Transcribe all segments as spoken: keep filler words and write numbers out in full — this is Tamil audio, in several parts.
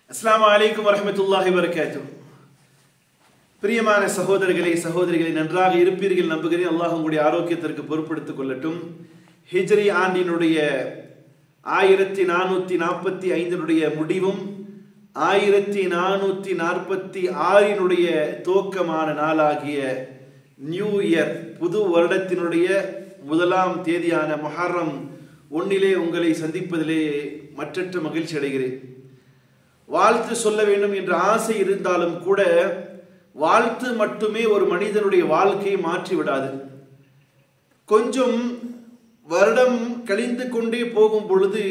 அஸ்ஸலாமு அலைக்கும் வரஹ்மத்துல்லாஹி வபரகாத்துஹு. பிரியமான சகோதரர்களே சகோதரிகளை நன்றாக இருப்பீர்கள் நம்புகிறேன். அல்லாஹ் உங்களுடைய ஆரோக்கியத்திற்கு பொறுப்படுத்திக் கொள்ளட்டும். ஹிஜ்ரி ஆண்டினுடைய ஆயிரத்தி நானூற்றி நாற்பத்தி ஐந்தினுடைய முடிவும் ஆயிரத்தி நானூற்றி நாற்பத்தி ஆறினுடைய துவக்கமான நாளாகிய நியூ இயர் புது வருடத்தினுடைய முதலாம் தேதியான முஹர்ரம் ஒன்னிலே உங்களை சந்திப்பதிலே மற்றற்ற மகிழ்ச்சி அடைகிறேன். வாழ்த்து சொல்ல வேண்டும் என்ற ஆசை இருந்தாலும் கூட வாழ்த்து மட்டுமே ஒரு மனிதனுடைய வாழ்க்கையை மாற்றி விடாது. கொஞ்சம் வருடம் கழிந்து கொண்டே போகும் பொழுது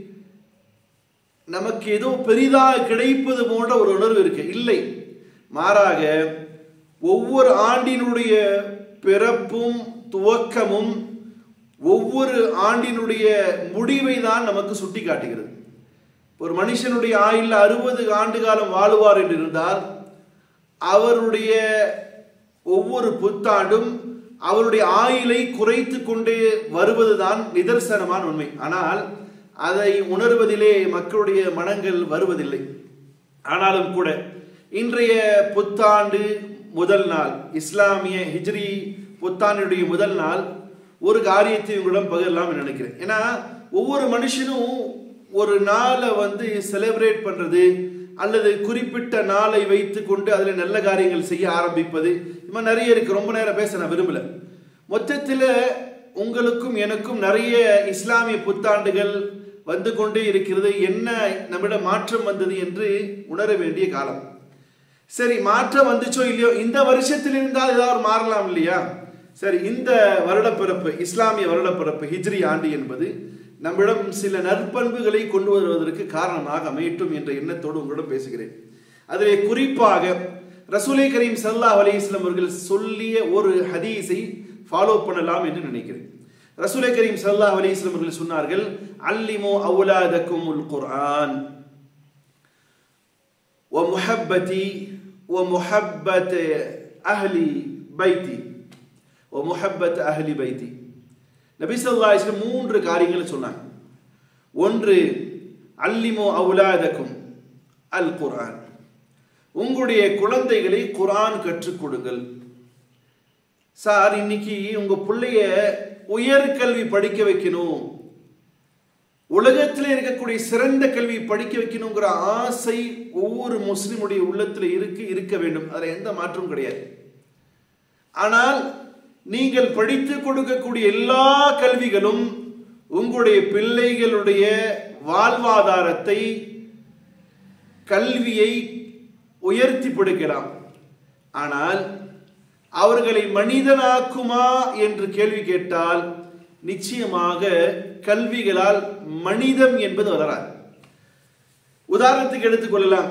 நமக்கு ஏதோ பெரிதாக கிடைப்பது போன்ற ஒரு உணர்வு இருக்கு. இல்லை, மாறாக ஒவ்வொரு ஆண்டினுடைய பிறப்பும் துவக்கமும் ஒவ்வொரு ஆண்டினுடைய முடிவை தான் நமக்கு சுட்டி காட்டுகிறது. ஒரு மனுஷனுடைய ஆயுள் அறுபது ஆண்டு காலம் வாழுவார் என்று இருந்தால் அவருடைய ஒவ்வொரு புத்தாண்டும் அவருடைய ஆயுளை குறைத்து கொண்டே வருவதுதான் நிதர்சனமான உண்மை. ஆனால் அதை உணர்வதிலே மக்களுடைய மனங்கள் வருவதில்லை. ஆனாலும் கூட இன்றைய புத்தாண்டு முதல் நாள், இஸ்லாமிய ஹிஜ்ரி புத்தாண்டுடைய முதல் நாள், ஒரு காரியத்தை உங்களிடம் பகிரலாம் நினைக்கிறேன். ஏன்னா ஒவ்வொரு மனுஷனும் ஒரு நாளை வந்து செலிப்ரேட் பண்றது அல்லது குறிப்பிட்ட நாளை வைத்து கொண்டு அதில் நல்ல காரியங்கள் செய்ய ஆரம்பிப்பது இது நிறைய இருக்கு. ரொம்ப நேரம் பேச நான் விரும்பல. மொத்தத்தில் உங்களுக்கும் எனக்கும் நிறைய இஸ்லாமிய புத்தாண்டுகள் வந்து கொண்டே இருக்கிறது. என்ன நம்மிடம் மாற்றம் வந்தது என்று உணர வேண்டிய காலம். சரி, மாற்றம் வந்துச்சோ இல்லையோ, இந்த வருஷத்தில் இருந்தால் ஏதாவது மாறலாம் இல்லையா? சரி, இந்த வருடப்பிறப்பு இஸ்லாமிய வருடப்பிறப்பு ஹிஜ்ரி ஆண்டு என்பது நம்மிடம் சில நற்பண்புகளை கொண்டு வருவதற்கு காரணமாக அமையட்டும் என்ற எண்ணத்தோடு உங்களிடம் பேசுகிறேன். அதிலே குறிப்பாக ரசூலை கரீம் ஸல்லல்லாஹு அலைஹி வஸல்லம் அவர்கள் சொல்லிய ஒரு ஹதீஸை ஃபாலோ பண்ணலாம் என்று நினைக்கிறேன். ரசூலை கரீம் ஸல்லல்லாஹு அலைஹி வஸல்லம் அவர்கள் சொன்னார்கள், அல்லிமு அவுலாதகுமுல் குர்ஆன் வ முஹப்பதி வ முஹப்பத் அஹ்லி பைத்தி வ முஹப்பத் அஹ்லி பைத்தி. நபி ஸல்லல்லாஹு அலைஹி வஸல்லம் மூன்று காரியங்களை சொன்னாங்க. ஒன்று, அல்லிமு அவுலாதக்கும் அல் குர்ஆன், உங்களுடைய குழந்தைகளை குர்ஆன் கற்றுக் கொடுங்கள். சார், இன்னைக்கு உங்க பிள்ளைய உயர்கல்வி படிக்க வைக்கணும், உலகத்தில் இருக்கக்கூடிய சிறந்த கல்வி படிக்க வைக்கணுங்கிற ஆசை ஒவ்வொரு முஸ்லிமுடைய உள்ளத்தில் இருக்கு இருக்க வேண்டும். அதில் எந்த மாற்றமும் கிடையாது. ஆனால் நீங்கள் படித்து கொடுக்கக்கூடிய எல்லா கல்விகளும் உங்களுடைய பிள்ளைகளுடைய வாழ்வாதாரத்தை, கல்வியை உயர்த்தி பிடிக்கலாம். ஆனால் அவர்களை மனிதனாக்குமா என்று கேள்வி கேட்டால் நிச்சயமாக கல்விகளால் மனிதம் என்பது வளராது. உதாரணத்துக்கு எடுத்துக்கொள்ளலாம்.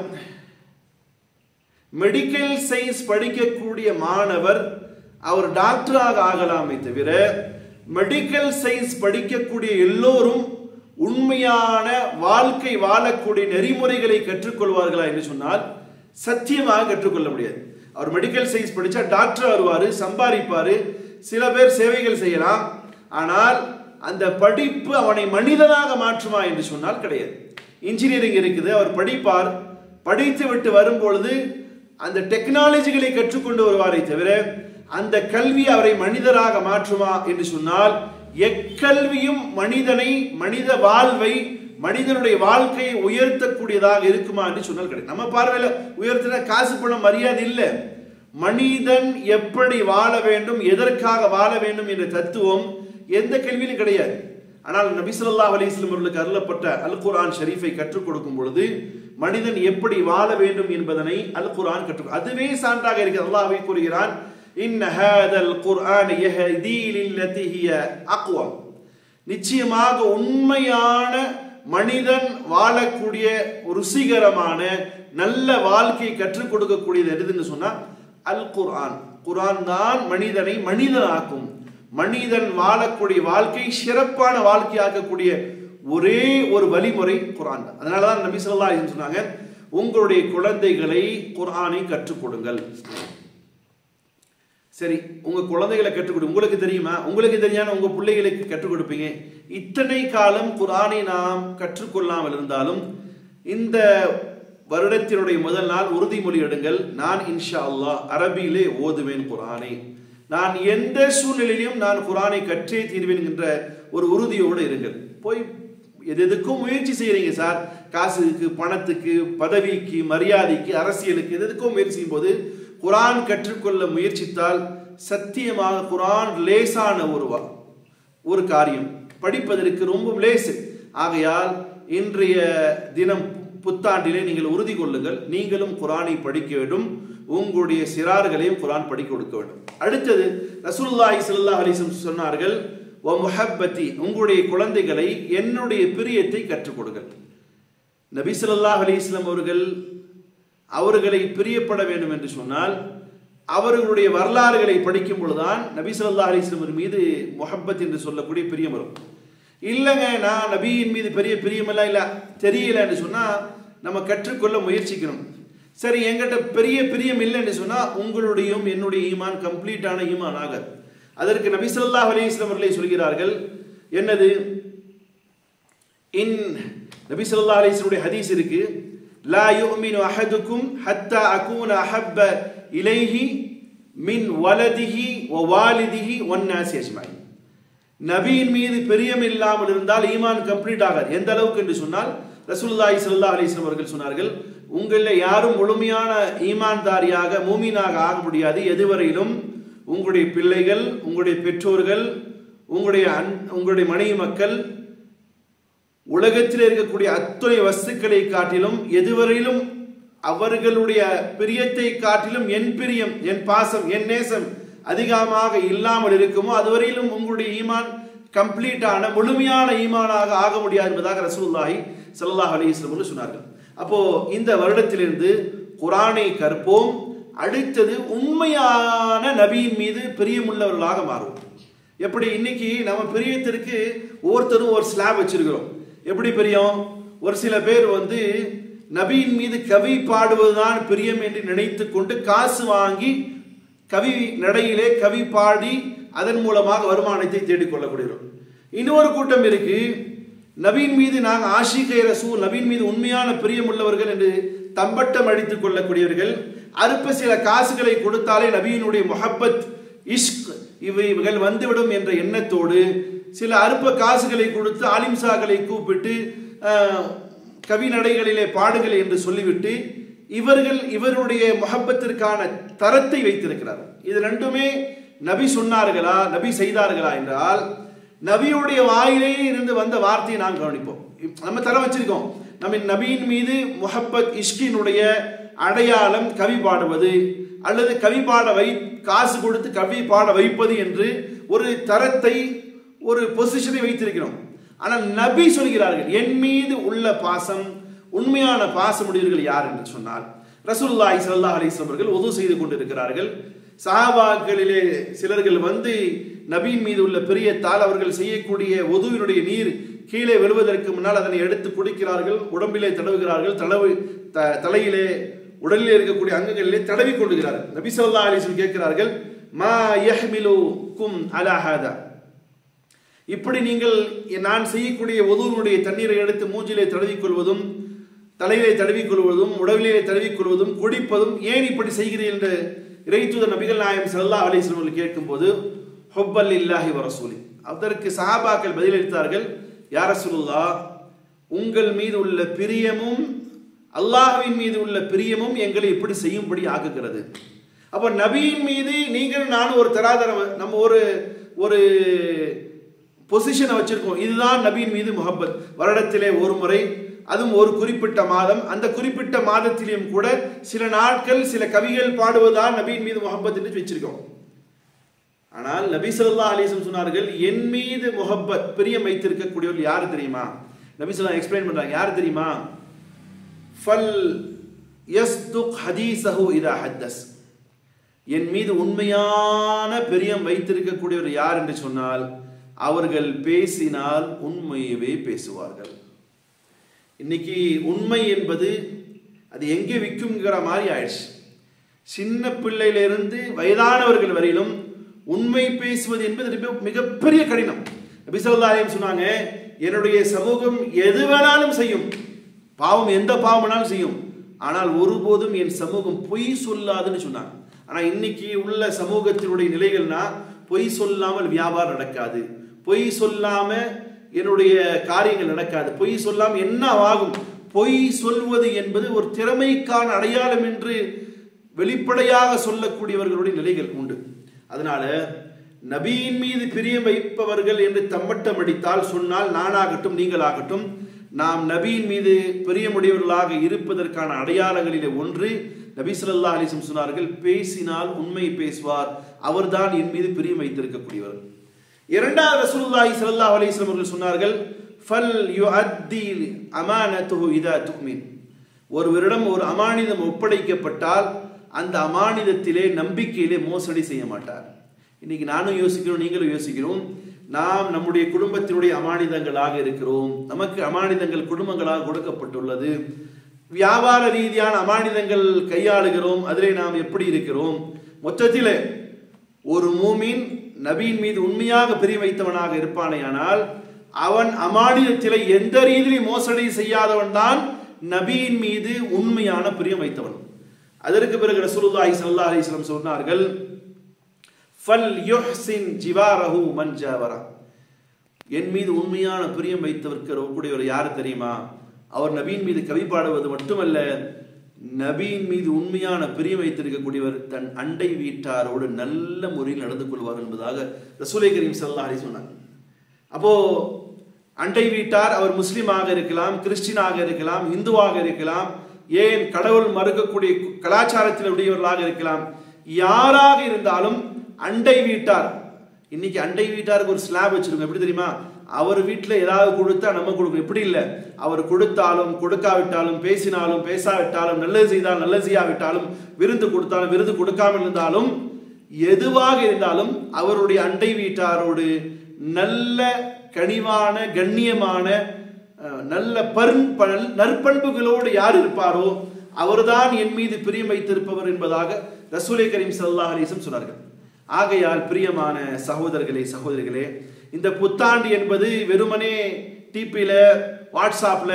மெடிக்கல் சயின்ஸ் படிக்கக்கூடிய மாணவர் அவர் டாக்டராக ஆகலாமே தவிர மெடிக்கல் சயின்ஸ் படிக்கக்கூடிய எல்லோரும் உண்மையான வாழ்க்கை வாழக்கூடிய நெறிமுறைகளை கற்றுக்கொள்வார்களா என்று சொன்னால் சத்தியமாக கற்றுக்கொள்ள முடியாது. அவர் மெடிக்கல் சயின்ஸ் படித்தா டாக்டர் வருவார், சம்பாதிப்பார், சில பேர் சேவைகள் செய்யலாம். ஆனால் அந்த படிப்பு அவனை மனிதனாக மாற்றுமா என்று சொன்னால் கிடையாது. இன்ஜினியரிங் இருக்குது, அவர் படிப்பார், படித்து விட்டு வரும்பொழுது அந்த டெக்னாலஜிகளை கற்றுக்கொண்டு வருவாரை தவிர அந்த கல்வி அவரை மனிதராக மாற்றுமா என்று சொன்னால் எக்கல்வியும் மனிதனை, மனித வாழ்வை, மனிதனுடைய வாழ்க்கையை உயர்த்தக்கூடியதாக இருக்குமா என்று சொன்னால் கிடையாது. நம்ம பார்வையில உயர்த்தின காசு பணம் மரியாதை இல்லை. மனிதன் எப்படி வாழ வேண்டும், எதற்காக வாழ வேண்டும் என்ற தத்துவம் எந்த கல்வியிலும் கிடையாது. ஆனால் நபி ஸல்லல்லாஹு அலைஹி வஸல்லம் அவர்களுக்கு அருளப்பட்ட அல் குர்ஆன் ஷரீஃபை கற்றுக் கொடுக்கும் பொழுது மனிதன் எப்படி வாழ வேண்டும் என்பதனை அல் குர்ஆன் கற்றுக் அதுவே சான்றாக இருக்கிறது. அல்லாஹ்வே கூறுகிறான், இன்ன ஹாதல் குர்ஆன் யஹ்தி லில்லதி ஹிய அக்வம், நிச்சயமாக உண்மையான மனிதன் வாழக்கூடிய ருசிகரமான நல்ல வாழ்க்கையை கற்றுக் கொடுக்கக்கூடியது எதுன்னு சொன்னா அல் குர்ஆன். குர்ஆன் தான் மனிதனை மனிதனாக்கும், மனிதன் வாழக்கூடிய வாழ்க்கை சிறப்பான வாழ்க்கையாக்கக்கூடிய ஒரே ஒரு வழிமுறை குர்ஆன் தான். அதனாலதான் நபி ஸல்லல்லாஹு அலைஹி வஸல்லம் சொன்னாங்க, உங்களுடைய குழந்தைகளை குர்ஆனை கற்றுக் கொடுங்கள். சரி, உங்க குழந்தைகளை கற்றுக் கொடு, உங்களுக்கு தெரியுமா? உங்களுக்கு தெரியாம உங்க பிள்ளைகளுக்கு கற்றுக் கொடுப்பீங்க. இத்தனை காலம் குர்ஆனை நாம் கற்றுக்கொள்ளாமல் இருந்தாலும் இந்த வருடத்தினுடைய முதல் நாள் உறுதிமொழி எடுங்கள், நான் இன்ஷா அல்லாஹ் அரபியிலே ஓதுவேன் குர்ஆனை, நான் எந்த சூழ்நிலையிலும் நான் குர்ஆனை கற்றே தீர்வேன் என்ற ஒரு உறுதியோடு இருங்கள். போய் எது எதுக்கும் முயற்சி செய்யறீங்க சார், காசுக்கு, பணத்துக்கு, பதவிக்கு, மரியாதைக்கு, அரசியலுக்கு, எது எதுக்கும் முயற்சி செய்யும் போது குர்ஆன் கற்றுக்கொள்ள முயற்சித்தால் சத்தியமாக குர்ஆன் லேசான ஒரு ஒரு காரியம், படிப்பதற்கு ரொம்ப லேசு. ஆகையால் இன்றைய தினம் புத்தாண்டிலே நீங்கள் உறுதி கொள்ளுங்கள், நீங்களும் குர்ஆனை படிக்க வேண்டும், உங்களுடைய சிறார்களையும் குர்ஆன் படிக்க கொடுக்க வேண்டும். அடுத்தது ரசூலுல்லாஹி ஸல்லல்லாஹு அலைஹி வஸல்லம் சொன்னார்கள், வ முஹப்பதி, உங்களுடைய குழந்தைகளை என்னுடைய பிரியத்தை கற்றுக் கொடுங்கள். நபி ஸல்லல்லாஹு அலைஹி வஸல்லம் அவர்கள் அவர்களை பிரியப்பட வேண்டும் என்று சொன்னால் அவர்களுடைய வரலாறுகளை படிக்கும் பொழுதுதான் நபி ஸல்லல்லாஹு அலைஹி வஸல்லம் மீது முஹப்பத் என்று சொல்லக்கூடிய பிரியம் வரும். இல்லைங்க நான் நபியின் மீது பெரிய பிரியமெல்லாம் இல்லை தெரியல என்று சொன்னால் நம்ம கற்றுக்கொள்ள முயற்சிக்கணும். சரி, எங்கிட்ட பெரிய பிரியம் இல்லை என்று சொன்னால் உங்களுடையும் என்னுடைய ஈமான் கம்ப்ளீட்டான ஈமான் ஆகாது. அதற்கு நபி ஸல்லல்லாஹு அலைஹி வஸல்லம் அவர்களே சொல்கிறார்கள், என்னது, இன் நபி ஸல்லல்லாஹு அலைஹி வஸல்லம் ஹதீஸ் இருக்கு, லா யுமினு அஹதுக்கும் ஹத்தா அகூன அஹப்ப இலைஹி மின் வலதிஹி வ வாலிதிஹி வன்னாஸி அஜ்மஈன். நபியின் மீது பிரியம் இல்லாமல் இருந்தால் ஈமான் கம்ப்ளீட் ஆகாது. எந்த அளவுக்கு என்று சொன்னால் ரசூலுல்லாஹி ஸல்லல்லாஹு அலைஹி வஸல்லம் அவர்கள் சொன்னார்கள், உங்களில் யாரும் முழுமையான ஈமான்தாரியாக மூமினாக ஆக முடியாது எதுவரையிலும் உங்களுடைய பிள்ளைகள், உங்களுடைய பெற்றோர்கள், உங்களுடைய உங்களுடைய மனைவி மக்கள், உலகத்தில் இருக்கக்கூடிய அத்துணை வஸ்துக்களை காட்டிலும் எதுவரையிலும் அவர்களுடைய பிரியத்தை காட்டிலும் என் பிரியம், என் பாசம், என் நேசம் அதிகமாக இல்லாமல் இருக்குமோ அதுவரையிலும் உங்களுடைய ஈமான் கம்ப்ளீட்டான முழுமையான ஈமானாக ஆக முடியாது என்பதாக ரசூலுல்லாஹி ஸல்லல்லாஹு அலைஹி வஸல்லம் சொன்னார்கள். அப்போ இந்த வருடத்திலிருந்து குர்ஆனை கற்போம். அடுத்தது உண்மையான நபியின் மீது பிரியமுள்ளவர்களாக மாறுவோம். எப்படி இன்னைக்கு நம்ம பிரியத்திற்கு ஒவ்வொருத்தரும் ஒரு ஸ்லாப் வச்சிருக்கிறோம். எப்படி பிரியம்? ஒரு சில பேர் வந்து நபியின் மீது கவி பாடுவதுதான் பிரியம் என்று நினைத்து கொண்டு காசு வாங்கி கவி நடையிலே கவி பாடி அதன் மூலமாக வருமானத்தை தேடிக்கொள்ளப்படுகிறோம். இன்னொரு கூட்டம் இருக்கு, நபியின் மீது நாங்கள் ஆஷிகை ரசூல், நபியின் மீது உண்மையான பிரியம் உள்ளவர்கள் என்று தம்பட்டம் அடித்துக் கொள்ளக்கூடியவர்கள். அற்ப சில காசுகளை கொடுத்தாலே நபியினுடைய முஹப்பத், இஷ்க் இவைகள் வந்துவிடும் என்ற எண்ணத்தோடு சில அற்ப காசுகளை கொடுத்து ஆலிம்சாக்களை கூப்பிட்டு கவி நடைகளிலே பாடுகள் என்று சொல்லிவிட்டு இவர்கள் இவருடைய முஹப்பத்திற்கான தரத்தை வைத்திருக்கிறார். இது ரெண்டுமே நபி சொன்னார்களா, நபி செய்தார்களா என்றால் நபியுடைய வாயிலேயே இருந்து வந்த வார்த்தையை நாம் கவனிப்போம். நம்ம தரம் வச்சிருக்கோம். நம்ம நபியின் மீது முஹப்பத் இஷ்கினுடைய அடையாளம் கவி பாடுவது அல்லது கவி பாட வை காசு கொடுத்து கவி பாட வைப்பது என்று ஒரு தரத்தை, ஒரு பொசிஷனை வைத்திருக்கிறோம். ஆனால் நபி சொல்கிறார்கள், என் மீது உள்ள பாசம், உண்மையான பாசமுடையவர்கள் யார் என்று சொன்னால் ரசூலுல்லாஹி ஸல்லல்லாஹு அலைஹி வஸல்லம் அவர்கள் உது செய்து கொண்டிருக்கிறார்கள். சஹாபாக்களிலே சிலர்கள் வந்து நபியின் மீது உள்ள பிரியத்தால் அவர்கள் செய்யக்கூடிய உதுவினுடைய நீர் கீழே விழுவதற்கு முன்னால் அதனை எடுத்து குடிக்கிறார்கள், உடம்பிலே தடவுகிறார்கள், தடவு தலையிலே உடலிலே இருக்கக்கூடிய அங்கங்களிலே தடவி கொள்கிறார்கள். நபி ஸல்லல்லாஹு அலைஹி வஸல்லம் கேட்கிறார்கள், மா யஹ்மிலுக்கும் அலா ஹாதா, இப்படி நீங்கள் நான் செய்யக்கூடிய உதுவினுடைய தண்ணீரை எடுத்து மூஞ்சிலே தடவிக்கொள்வதும் தலையிலே தடவிக்கொள்வதும் உடலிலே தடவிக்கொள்வதும் குடிப்பதும் ஏன் இப்படி செய்கிறீர்கள் என்று இறைத்தூதர் நபிகள் நாயகம் ஸல்லல்லாஹு அலைஹி வஸல்லம் கேட்கும்போது ஹுப்பல் லில்லாஹி வ ரசூலி, அதற்கு சஹாபாக்கள் பதிலளித்தார்கள், யா ரசூலுல்லாஹ், உங்கள் மீது உள்ள பிரியமும் அல்லாஹ்வின் மீது உள்ள பிரியமும் எங்களை இப்படி செய்யும்படி ஆக்குகிறது. அப்ப நபியின் மீது நீங்கள் நானும் ஒரு தராதரம், நம்ம ஒரு ஒரு பொசிஷனை வச்சிருக்கோம். இதுதான் நபியின் மீது முஹப்பத். வருடத்திலே ஒரு முறை, அதுவும் ஒரு குறிப்பிட்ட மாதம், அந்த குறிப்பிட்ட மாதத்திலும் கூட சில நாட்கள் சில கவிகள் பாடுவதுதான் நபியின் மீது முஹப்பத் என்று வச்சிருக்கோம். ஆனால் நபி ஸல்லல்லாஹு அலைஹி வஸல்லம் சொன்னார்கள், என் மீது முஹப்பத் பிரியம் வைத்திருக்கக்கூடியவர்கள் யாரு தெரியுமா? நபி ஸல்லல்லாஹு எக்ஸ்பிளைன் பண்றாங்க, யாரு தெரியுமா? ஃபல் யஸ்துக் ஹதீஸஹு இதா ஹத்தஸ், என் மீது உண்மையான பிரியம் வைத்திருக்கக்கூடியவர் யார் என்று சொன்னால் அவர்கள் பேசினால் உண்மையவே பேசுவார்கள். இன்னைக்கு உண்மை என்பது அது எங்கே விற்குங்கிற மாதிரி ஆயிடுச்சு. சின்ன பிள்ளையிலிருந்து வயதானவர்கள் வரையிலும் உண்மை பேசுவது என்பது மிகப்பெரிய கடினம். நபி ஸல்லல்லாஹு அலைஹி வஸல்லம் சொன்னாங்க, என்னுடைய சமூகம் எது வேணாலும் செய்யும், பாவம் எந்த பாவம் வேணாலும் செய்யும், ஆனால் ஒருபோதும் என் சமூகம் பொய் சொல்லாதுன்னு சொன்னாங்க. ஆனா இன்னைக்கு உள்ள சமூகத்தினுடைய நிலைகள்னா பொய் சொல்லாமல் வியாபாரம் நடக்காது, பொய் சொல்லாம என்னுடைய காரியங்கள் நடக்காது, பொய் சொல்லாம என்ன ஆகும். பொய் சொல்வது என்பது ஒரு திறமைக்கான அடையாளம் என்று வெளிப்படையாக சொல்லக்கூடியவர்களுடைய நிலைகள் உண்டு. அதனால நபியின் மீது பிரியம் வைப்பவர்கள் என்று தம்மட்டம் அடித்தால் சொன்னால் நானாகட்டும் நீங்களாகட்டும் நாம் நபியின் மீது பிரியமுடையவர்களாக இருப்பதற்கான அடையாளங்களிலே ஒன்று நபி ஸல்லல்லாஹு அலைஹி வஸல்லம் சொன்னார்கள், பேசினால் உண்மை பேசுவார், அவர்தான் என் மீது பிரியம் வைத்திருக்கக்கூடியவர். இரண்டாவது ரசூலுல்லாஹி ஸல்லல்லாஹு அலைஹி வஸல்லம் அவர்கள் சொன்னார்கள், ஃபல் யுஅத்தி அமானத்துஹு இதா துமின். ஒருவரிடம் ஒரு அமானிதம் ஒப்படைக்கப்பட்டால் அந்த அமானிதத்திலே நம்பிக்கையிலே மோசடி செய்ய மாட்டார். இன்னைக்கு நானும் யோசிக்கிறோம், நீங்களும் யோசிக்கிறோம். நாம் நம்முடைய குடும்பத்தினுடைய அமானிதங்களாக இருக்கிறோம், நமக்கு அமானிதங்கள் குடும்பங்களாக கொடுக்கப்பட்டுள்ளது, வியாபார ரீதியான அமானிதங்கள் கையாளுகிறோம், அதிலே நாம் எப்படி இருக்கிறோம்? மொத்தத்தில் ஒரு மூமின் நபியின் மீது உண்மையாக பிரியம் வைத்தவனாக இருப்பானேயானால் அவன் அமானிதத்திலே எந்த ரீதியிலும் மோசடி செய்யாதவன் தான் நபியின் மீது உண்மையான பிரியம் வைத்தவன். அதற்கு பிறகு ரசூலுல்லாஹி ஸல்லல்லாஹு அலைஹி வஸல்லம் சொன்னார்கள், ஃபல் யுஹ்சின் ஜிவாரஹு மன் ஜாவரா. என் மீது உண்மையான பிரியம் வைத்திருக்கக்கூடியவர் யாரு தெரியுமா? அவர் நபியின் மீது கவி பாடுவது மட்டுமல்ல, நபியின் மீது உண்மையான பிரியம் வைத்திருக்கக்கூடியவர் தன் அண்டை வீட்டாரோடு நல்ல முறையில் நடந்து கொள்வார் என்பதாக ரசூலை கரீம் ஸல்லல்லாஹு அலைஹி சொன்னார். அப்போ அண்டை வீட்டார் அவர் முஸ்லிமாக இருக்கலாம், கிறிஸ்டினாக இருக்கலாம், இந்துவாக இருக்கலாம், ஏன் கடவுள் மறுக்கக்கூடிய கலாச்சாரத்தில் உடையவர்களாக இருக்கலாம், யாராக இருந்தாலும் அண்டை வீட்டார். இன்னைக்கு அண்டை வீட்டாருக்கு ஒரு ஸ்லாப் வச்சிருக்கோம். எப்படி தெரியுமா? அவர் வீட்டில் ஏதாவது கொடுத்தா நம்ம கொடுக்கணும். எப்படி இல்லை, அவர் கொடுத்தாலும் கொடுக்காவிட்டாலும், பேசினாலும் பேசாவிட்டாலும், நல்லது செய்தாலும் நல்லது செய்யாவிட்டாலும், விருந்து கொடுத்தாலும் விருந்து கொடுக்காமல் இருந்தாலும், எதுவாக இருந்தாலும் அவருடைய அண்டை வீட்டாரோடு நல்ல கனிவான கண்ணியமான நல்ல பருண் நற்பண்புகளோடு யார் இருப்பாரோ அவர்தான் என் மீது பிரியம் வைத்திருப்பவர் என்பதாக ரசூலை கரீம் ஸல்லல்லாஹு அலைஹி வஸல்லம் சொன்னார்கள். ஆகையால் பிரியமான சகோதரர்களே சகோதரிகளே, இந்த புத்தாண்டு என்பது வெறுமனே டிபியில வாட்ஸ்அப்ல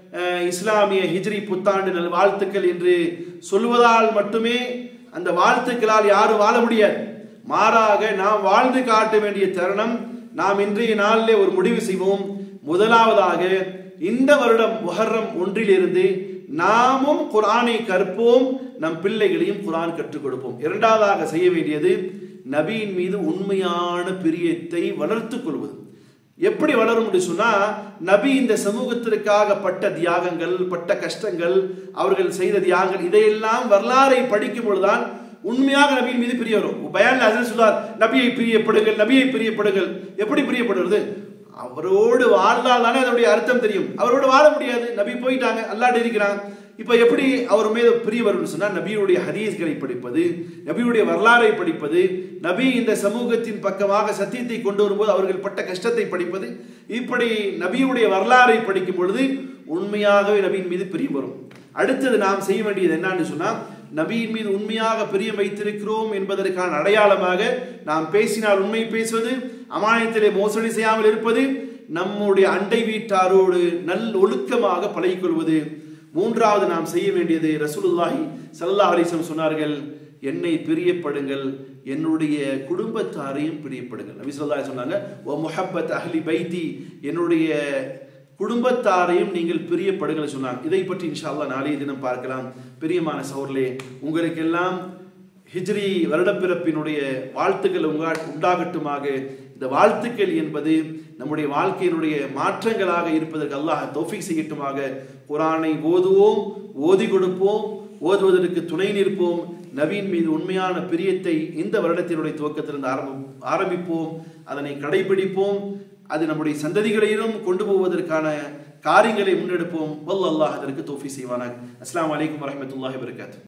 இஸ்லாமிய ஹிஜ்ரி புத்தாண்டு நல் வாழ்த்துக்கள் என்று சொல்வதால் மட்டுமே அந்த வாழ்த்துக்களால் யாரும் வாழ முடியாது. மாறாக நாம் வாழ்ந்து காட்ட வேண்டிய தருணம். நாம் இன்றைய நாளிலே ஒரு முடிவு செய்வோம். முதலாவதாக இந்த வருடம் முஹர்ரம் ஒன்றிலிருந்து நாமும் குர்ஆனை கற்போம், நம் பிள்ளைகளையும் குர்ஆன் கற்றுக் கொடுப்போம். இரண்டாவதாக செய்ய வேண்டியது நபியின் மீது உண்மையான பிரியத்தை வளர்த்துக் கொள்வது. எப்படி வளரும் என்று சொன்னா, நபி இந்த சமூகத்திற்காக பட்ட தியாகங்கள், பட்ட கஷ்டங்கள், அவர்கள் செய்த தியாகங்கள், இதையெல்லாம் வரலாறை படிக்கும் பொழுதுதான் உண்மையாக நபியின் மீது பிரிய வரும். பயான்ல ஹஸரத் சொல்றார், நபியை பிரியப்படுங்கள், நபியை பிரியப்படுங்கள். எப்படி பிரியப்படுறது? அவரோடு வாழ்ந்தால் தானே அதனுடைய அர்த்தம் தெரியும். அவரோடு வாழ முடியாது, நபி போயிட்டாங்க, அல்லாஹ் இருக்கிறாங்க. இப்ப எப்படி அவர் மீது பிரிய வரும் சொன்னா, நபியுடைய ஹதீஸ்களை படிப்பது, நபியுடைய வரலாறை படிப்பது, நபி இந்த சமூகத்தின் பக்கமாக சத்தியத்தை கொண்டு வரும்போது அவர்கள் பட்ட கஷ்டத்தை படிப்பது, இப்படி நபியுடைய வரலாறை படிக்கும் பொழுது உண்மையாகவே நபியின் மீது பிரியம் வரும். அடுத்தது நாம் செய்ய வேண்டியது என்னன்னு சொன்னா, நபியின் மீது உண்மையாக பிரியம் வைத்திருக்கிறோம் என்பதற்கான அடையாளமாக நாம் பேசினால் உண்மை பேசுவது, அமானியத்திலே மோசடி செய்யாமல் இருப்பது, நம்முடைய அண்டை வீட்டாரோடு நல் ஒழுக்கமாக பழகிக்கொள்வது. மூன்றாவது நாம் செய்ய வேண்டியது, ரசூலுல்லாஹி ஸல்லல்லாஹு அலைஹி வஸல்லம் சொன்னார்கள், என்னை பிரியப்படுங்கள், என்னுடைய குடும்பத்தாரையும் பிரியப்படுங்கள். நபி ஸல்லல்லாஹு அலைஹி சொன்னாங்க, வ முஹப்பத் அஹ்லி பைத்தி, என்னுடைய குடும்பத்தாரையும் நீங்கள் பிரியப்படுங்கள் சொன்னாங்க. இதை பற்றி இன்ஷா அல்லாஹ் நாளைய தினம் பார்க்கலாம். பிரியமான சகோதரர்களே, உங்களுக்கெல்லாம் ஹிஜ்ரி வருடப்பிறப்பினுடைய வாழ்த்துக்கள் உண்டாகட்டுமாக. இந்த வாழ்த்துக்கள் என்பது நம்முடைய வாழ்க்கையினுடைய மாற்றங்களாக இருப்பதற்கு அல்லாஹ் தௌஃபீக் செய்யட்டுமாக. குர்ஆனை ஓதுவோம், ஓதி கொடுப்போம், ஓதுவதற்கு துணை நிற்போம். நபியின் மீது உண்மையான பிரியத்தை இந்த வருடத்தினுடைய துவக்கத்திலிருந்து ஆரம்பி ஆரம்பிப்போம் அதனை கடைபிடிப்போம். அது நம்முடைய சந்ததிகளையும் கொண்டு போவதற்கான காரியங்களை முன்னெடுப்போம். வல்லல்லாஹ் அதற்கு தௌஃபீக் செய்வானாக. அஸ்ஸலாமு அலைக்கும் வரஹ்மத்துல்லாஹி வபரகாத்துஹு.